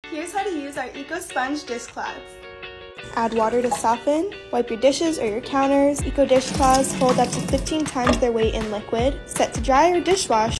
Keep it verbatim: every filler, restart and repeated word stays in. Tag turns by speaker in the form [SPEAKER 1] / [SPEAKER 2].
[SPEAKER 1] Here's how to use our Eco Sponge dishcloths. Add water to soften, wipe your dishes or your counters. Eco dishcloths hold up to fifteen times their weight in liquid. Set to dry or dishwash.